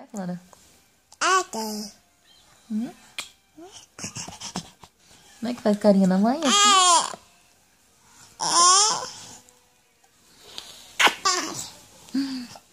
Vai, Clara. Como é que faz carinho na mãe? Assim?